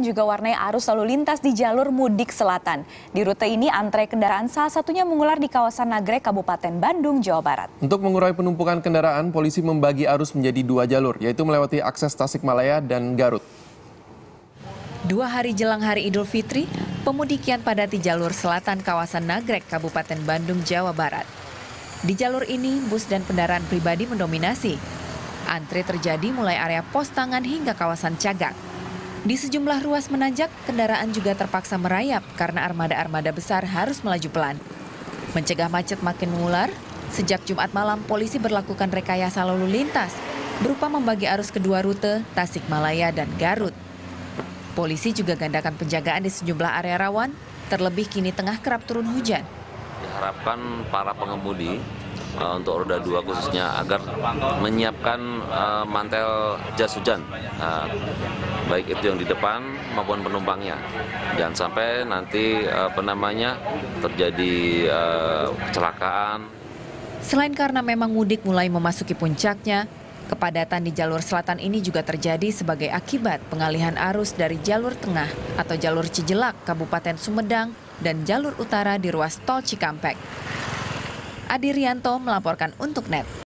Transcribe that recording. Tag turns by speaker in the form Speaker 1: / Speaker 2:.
Speaker 1: juga warnai arus lalu lintas di jalur mudik selatan. Di rute ini antrean kendaraan salah satunya mengular di kawasan Nagrek, Kabupaten Bandung, Jawa Barat.
Speaker 2: Untuk mengurai penumpukan kendaraan, polisi membagi arus menjadi 2 jalur, yaitu melewati akses Tasikmalaya dan Garut.
Speaker 3: 2 hari jelang Hari Idul Fitri, pemudik kian padati jalur selatan kawasan Nagrek, Kabupaten Bandung, Jawa Barat. Di jalur ini, bus dan kendaraan pribadi mendominasi. Antre terjadi mulai area pos tangan hingga kawasan Cagak. Di sejumlah ruas menanjak, kendaraan juga terpaksa merayap karena armada-armada besar harus melaju pelan. Mencegah macet makin mengular, sejak Jumat malam polisi berlakukan rekayasa lalu lintas berupa membagi arus kedua rute Tasikmalaya dan Garut. Polisi juga gandakan penjagaan di sejumlah area rawan, terlebih kini tengah kerap turun hujan.
Speaker 4: Diharapkan para pengemudi untuk roda 2 khususnya agar menyiapkan mantel jas hujan, baik itu yang di depan maupun penumpangnya. Jangan sampai nanti terjadi kecelakaan.
Speaker 3: Selain karena memang mudik mulai memasuki puncaknya, kepadatan di jalur selatan ini juga terjadi sebagai akibat pengalihan arus dari jalur tengah atau jalur Cijelak, Kabupaten Sumedang, dan jalur utara di ruas tol Cikampek. Adi Rianto melaporkan untuk NET.